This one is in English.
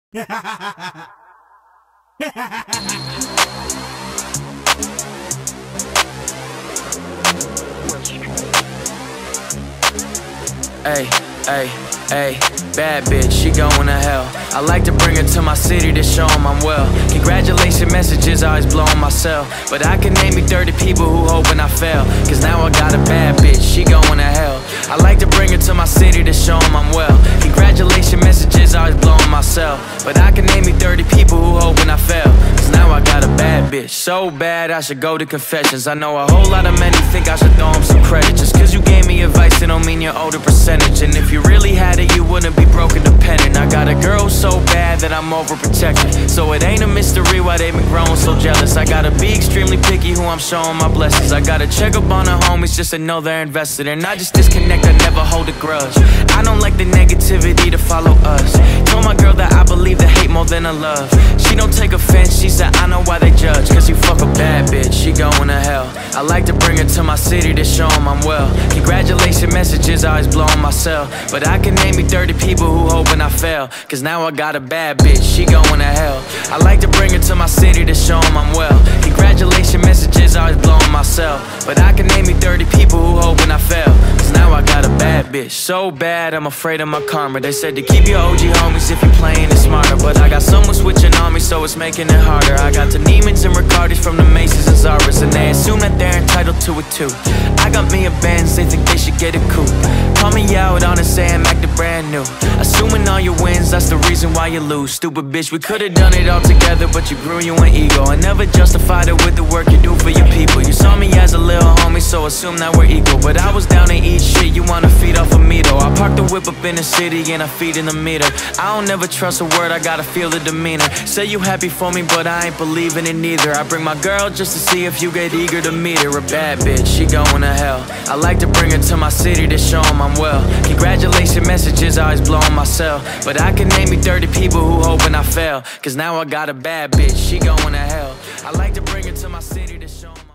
Hey, hey, hey, bad bitch, she going to hell. I like to bring her to my city to show 'em I'm well. Congratulations messages always blowing my cell, but I can name you 30 people who hoping I fail. Cause now I got a bad bitch, she going to hell. I like to bring her to my city to show 'em I'm well. Congratulations messages always blowing my cell, but I can name you 30 people who hoping I fail. Cause now I got a bad bitch, so bad I should go to confessions. I know a whole lot of men who think I should throw 'em some credit. Just cause you gave me advice, it don't mean you're owed a percentage. And if you really had it, you wouldn't be broke and dependent. I got a girl so bad that I'm overprotected, so it ain't a mystery why they been growing so jealous. I gotta be extremely picky who I'm showing my blessings. I gotta check up on her homies just to know they're invested. And I just disconnect, I never hold a grudge. I don't like the negativity to follow us. Told my girl that I believe the hate more than the love. She don't take offense, she said I know why they judge. Cause you fuck a bad bitch, she going to hell. I like to bring her to my city to show 'em I'm well. Congratulations messages always blowing my cell, but I can name you 30 people who hoping I fail. Cause now I got a bad bitch, she going to hell. I like to bring her to my city to show 'em I'm well. Congratulations messages always blowing my cell, but I can name you 30 people who hoping I fail. Cause now I got a bad bitch, so bad I'm afraid of my karma. They said to keep your OG homies if you're playing it smarter, but I got someone switching on me, so it's making it harder. I got the Neiman's and Ricardis from the Macy's and Zara's, and they assume that they're entitled to it too. I got me a Benz, they think they should get a coupe. Call me out on it, say I'm acting brand new. Assuming all your wins, that's the reason why you lose. Stupid bitch, we could've done it all together, but you grew you an ego and never justified it with the work you do for your people. You saw me as a little homie, so assume that we're equal. But I was down to eat shit, you wanna feed off of me though. I parked the whip up in the city and I feed in the meter. I don't never trust a word, I gotta feel the demeanor. Say you happy for me, but I ain't believing it neither. I bring my girl just to see if you get eager to meet her. A bad bitch, she going to hell. I like to bring her to my city to show 'em I'm well. Congratulations messages always blowing my cell, but I can name you 30 people who hoping I fail. Cause now I got a bad bitch, she going to hell. I like to bring her to my city to show 'em